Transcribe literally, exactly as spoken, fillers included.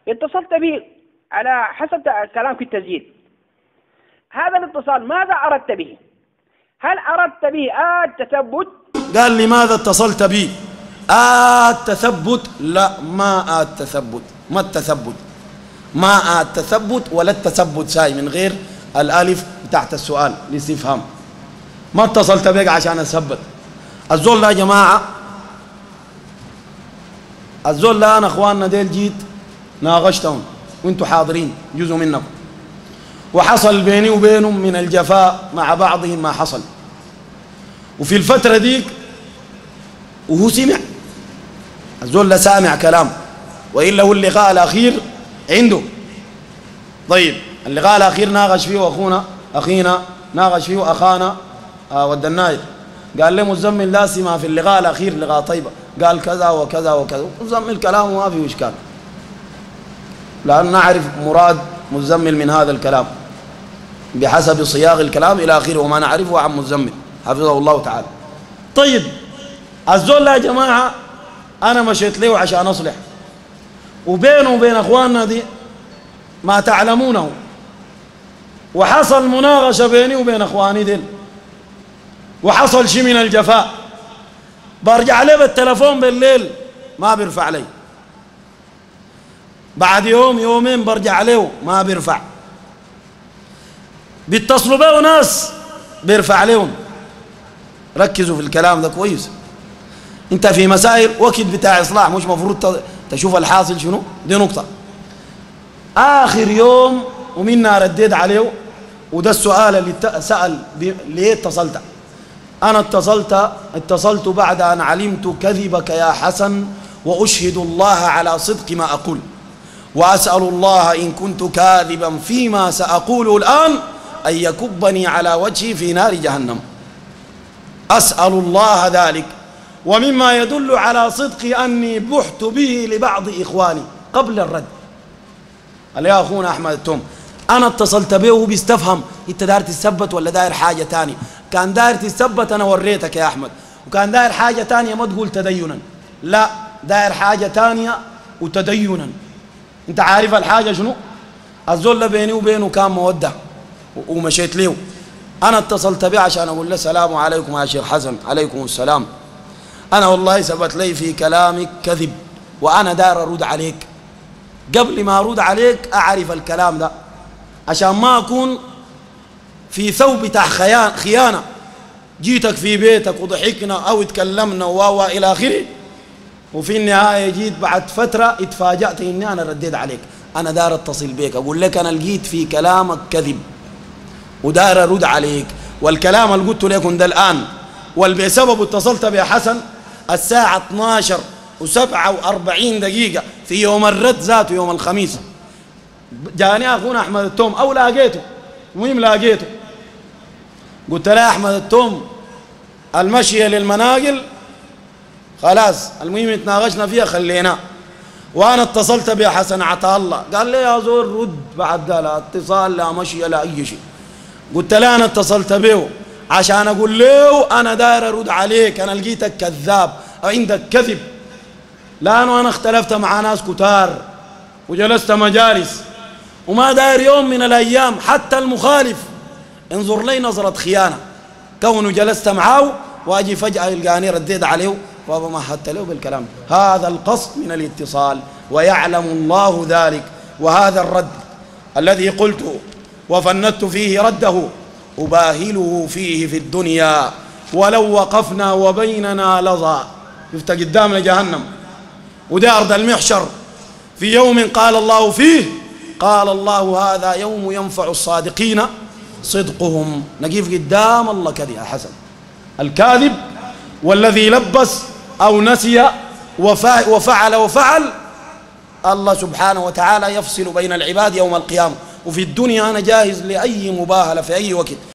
اتصلت به على حسب كلامك التسجيل. هذا الاتصال ماذا أردت به؟ هل أردت به التثبت؟ قال لي ماذا اتصلت بي؟ التثبت؟ لا، ما التثبت، ما التثبت، ما التثبت ولا التثبت شاي من غير الالف تحت السؤال الاستفهام. ما اتصلت بك عشان اثبت. الزول لا يا جماعه، الزول لا، انا اخواننا ديل جيت ناقشتهم وانتم حاضرين جزء منكم، وحصل بيني وبينهم من الجفاء مع بعضهم ما حصل. وفي الفتره ديك وهو سمع، الزول لا سامع كلام، والا هو اللقاء الاخير عنده. طيب اللقاء الاخير ناقش فيه اخونا اخينا ناقش فيه اخانا آه ود الناير، قال لي مزمل لا سمع في اللقاء الاخير لقاء طيبه، قال كذا وكذا وكذا، مزمل كلامه ما فيه اشكال، لان نعرف مراد مزمل من هذا الكلام بحسب صياغ الكلام الى اخره، وما نعرفه عن مزمل حفظه الله تعالى. طيب الزول يا جماعه انا مشيت له عشان اصلح، وبينه وبين اخواننا دي ما تعلمونه، وحصل مناقشه بيني وبين اخواني دي، وحصل شيء من الجفاء. برجع له بالتلفون بالليل ما بيرفع لي، بعد يوم يومين برجع له ما بيرفع، بيتصلوا به ناس بيرفع لهم. ركزوا في الكلام ده كويس، انت في مسائل وقت بتاع اصلاح مش مفروض تشوف الحاصل شنو. دي نقطه. اخر يوم ومنا رديت عليه، وده السؤال اللي سال ليه اتصلت. انا اتصلت اتصلت بعد ان علمت كذبك يا حسن، واشهد الله على صدق ما اقول، واسال الله ان كنت كاذبا فيما ساقوله الان ان يكبني على وجهي في نار جهنم. اسال الله ذلك، ومما يدل على صدقي أني بحت به لبعض إخواني قبل الرد. قال يا أخونا أحمد التوم، أنا اتصلت به وهو بيستفهم أنت داير تثبت ولا داير حاجة تانية. كان داير تثبت أنا وريتك يا أحمد، وكان داير حاجة تانية ما تقول تدينا، لا داير حاجة تانية وتدينا. أنت عارف الحاجة شنو؟ الزول بيني وبينه كان مودة ومشيت له. أنا اتصلت به عشان أقول له السلام عليكم يا شيخ حسن. عليكم السلام. أنا والله ثبت لي في كلامك كذب، وأنا داير أرد عليك. قبل ما أرد عليك أعرف الكلام ده عشان ما أكون في ثوب بتاع خيانة، جيتك في بيتك وضحكنا أو تكلمنا و إلى آخره، وفي النهاية جيت بعد فترة اتفاجأت إني أنا رديت عليك. أنا داير أتصل بيك أقول لك أنا لقيت في كلامك كذب وداير أرد عليك، والكلام اللي قلته لكم ده الآن واللي بسببه اتصلت بيا حسن الساعة اثناشر وسبعة وأربعين دقيقة في يوم الرد ذاته يوم الخميس. جاني أخونا أحمد التوم أو لاقيته، المهم لاقيته، قلت له أحمد التوم المشية للمناقل خلاص، المهم اتناقشنا فيها خلينا، وأنا اتصلت بيا حسن عطا الله. قال لي يا زول رد بعد ده، لا اتصال لا مشية لا أي شيء. قلت له أنا اتصلت بيه عشان أقول له أنا داير أرد عليك، أنا لقيتك كذاب أو عندك كذب، لأنه أنا اختلفت مع ناس كتار وجلست مجالس، وما داير يوم من الأيام حتى المخالف انظر لي نظرة خيانة، كونه جلست معاه وأجي فجأة يلقاني رديت عليه بابا ما حتى له بالكلام. هذا القصد من الاتصال، ويعلم الله ذلك. وهذا الرد الذي قلته وفندت فيه رده أباهله فيه في الدنيا، ولو وقفنا وبيننا لظى. شفت قدامنا جهنم وده أرض المحشر، في يوم قال الله فيه، قال الله هذا يوم ينفع الصادقين صدقهم. نقيف قدام الله كذا يا حسن. الكاذب والذي لبس أو نسي وفعل وفعل، الله سبحانه وتعالى يفصل بين العباد يوم القيامة. وفي الدنيا أنا جاهز لأي مباهلة في أي وقت.